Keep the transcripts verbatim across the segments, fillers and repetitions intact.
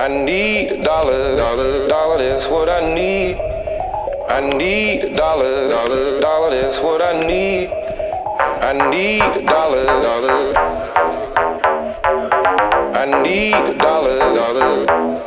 I need a dollar, dollar, dollar, that's what I need. I need a dollar, dollar, dollar, that's what I need. I need a dollar, dollar. I need a dollar, dollar.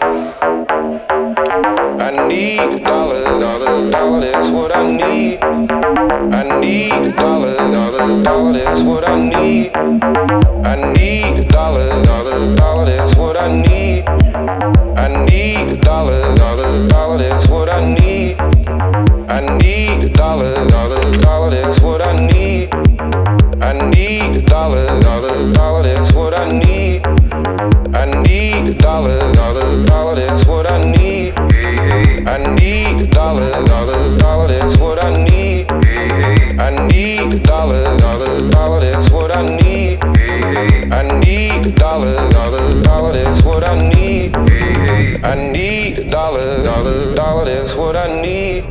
I need a dollar, dollar, dollar, that's what I need. I need a dollar, dollar, dollar, that's what I need. I need a dollar, dollar, dollar, that's what I need. I need a dollar, dollar, dollar, that's what I need. I need a dollar, dollar, dollar, that's what I need. I need a dollar, dollar, dollar, that's what I need. I need a dollar, dollar, dollar, that's what I need. I need a dollar, dollar, dollar, that's what I need. I need a dollar, dollar, dollar, that's what I need. I need a dollar, dollar, dollar, that's what I need. I need a dollar, dollar, dollar, that's what I need.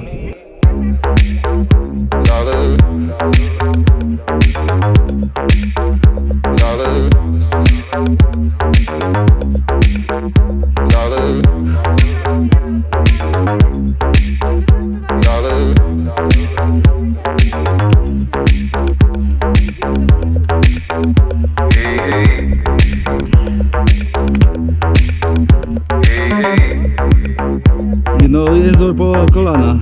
Dollar, dollar, dollar, dollar. No, jest po kolana.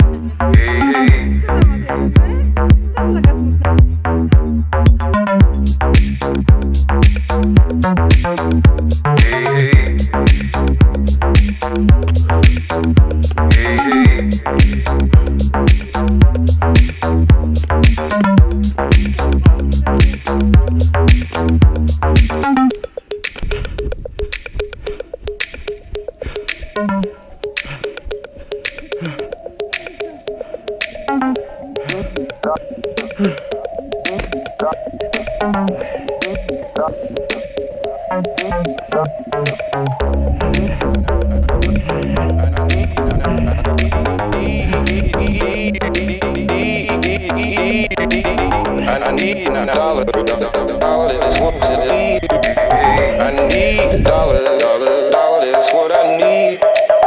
I need a dollar, dollar, that's what I need. I need a dollar, dollar, dollar, that's what I need.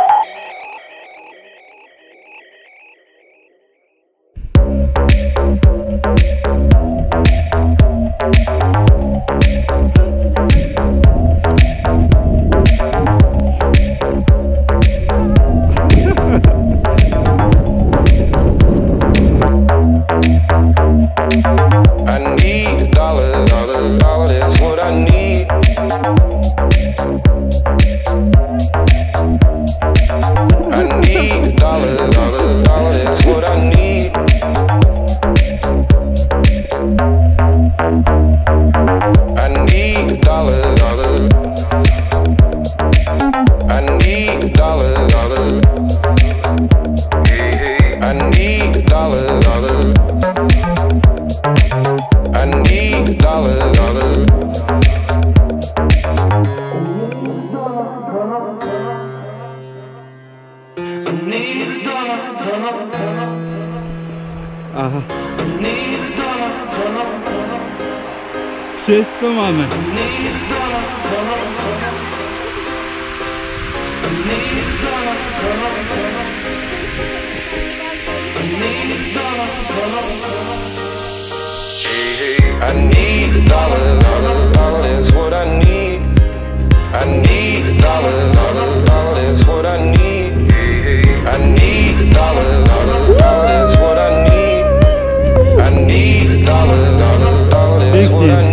I need a dollar, dollar, dollar, that's what I need. I need a dollar, dollar, dollar, that's what I need. I need a dollar, dollar. I need a dollar, dollar. I need a dollar, dollar. I need a dollar, dollar. I need a dollar, dollar, dollar. Aha. I need a dollar, dollar, dollar. Wszystko mamy. I need a dollar, dollar, dollar. I need a dollar, dollar, dollar. I need a dollar, dollar, dollar. I need a dollar, dollar, dollar, that's what I need. I need a dollar, dollar, dollar, that's what I need. I need a dollar, dollar, dollar, that's what I need. I need a dollar, dollar, dollar, that's what I need.